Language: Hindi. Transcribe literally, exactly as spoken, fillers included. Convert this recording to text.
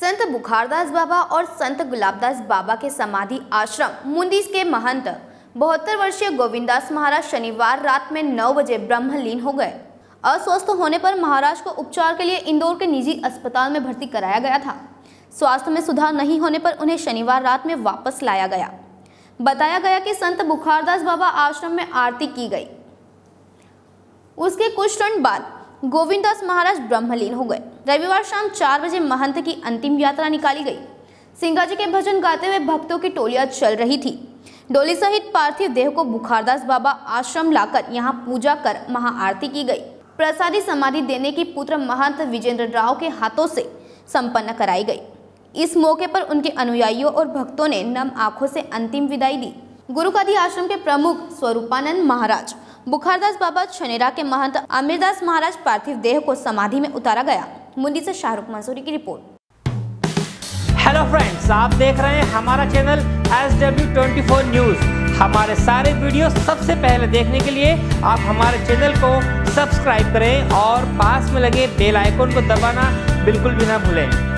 संत बुखारदास बाबा और संत गुलाबदास बाबा के समाधि आश्रम मुंदीस के महंत बहत्तर वर्षीय गोविंदास महाराज शनिवार रात में नौ बजे ब्रह्मलीन हो गए। अस्वस्थ होने पर महाराज को उपचार के लिए इंदौर के निजी अस्पताल में भर्ती कराया गया था। स्वास्थ्य में सुधार नहीं होने पर उन्हें शनिवार रात में वापस लाया गया। बताया गया कि संत बुखारदास बाबा आश्रम में आरती की गई। उसके कुछ क्षण बाद गोविंदास महाराज ब्रह्मलीन हो गए। रविवार शाम चार बजे महंत की अंतिम यात्रा निकाली गई। सिंगाजी के भजन गाते हुए भक्तों की टोलियां चल रही थी। डोली सहित पार्थिव देह को बुखारदास बाबा आश्रम लाकर यहां पूजा कर महाआरती की गई। प्रसादी समाधि देने की पुत्र महंत विजेंद्र राव के हाथों से संपन्न कराई गई। इस मौके पर उनके अनुयायियों और भक्तों ने नम आंखों से अंतिम विदाई दी। गुरुकादि आश्रम के प्रमुख स्वरूपानंद महाराज, बुखारदास बाबा छनेरा के महंत अमीरदास महाराज पार्थिव देह को समाधि में उतारा गया। मुंदी से शाहरुख मंसूरी की रिपोर्ट। हेलो फ्रेंड्स, आप देख रहे हैं हमारा channel S W twenty four news. हमारे सारे वीडियो सबसे पहले देखने के लिए आप हमारे चैनल को सब्सक्राइब करें और पास में लगे बेल आइकन को दबाना बिल्कुल भी ना भूलें।